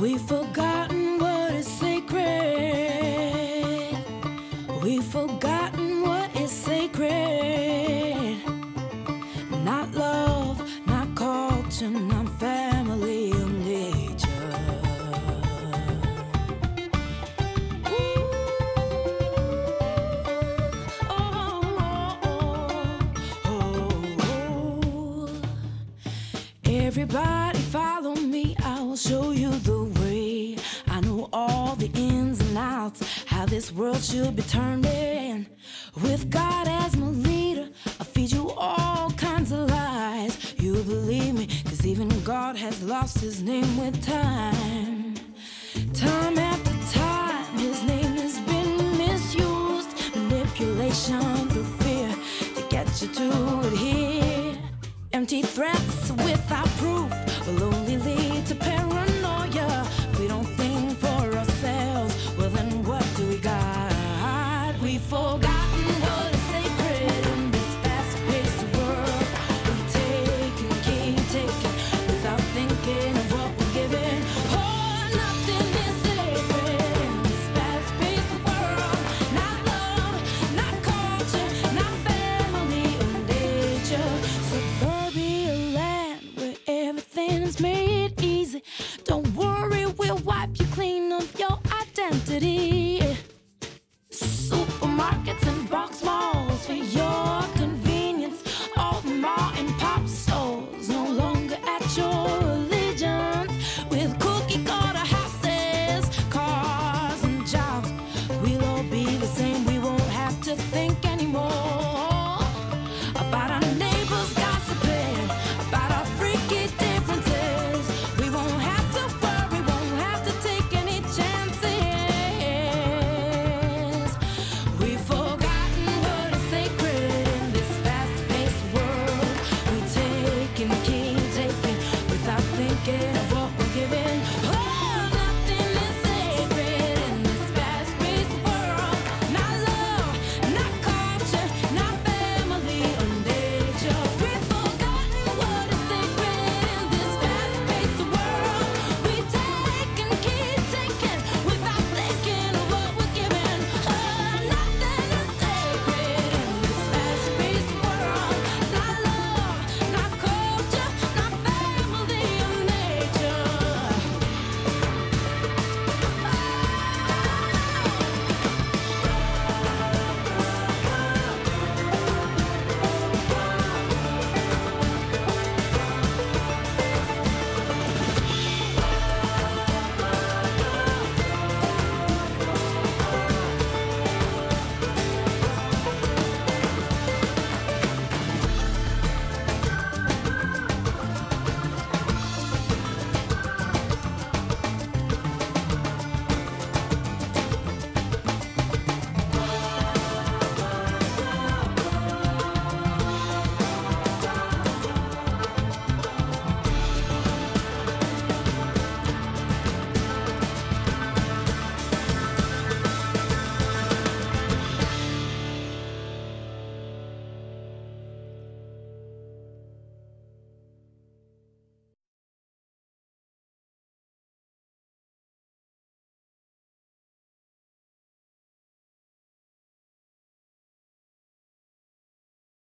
We've forgotten what is sacred. We've forgotten what is sacred. Not love, not culture, not family or nature. Ooh, oh, oh, oh. Everybody follow me, I will show you the way. I know all the ins and outs, how this world should be turned in. With God as my leader, I feed you all kinds of lies. You believe me, cause even God has lost his name with time. Time after time, his name has been misused. Manipulation through fear to get you to adhere. Empty threats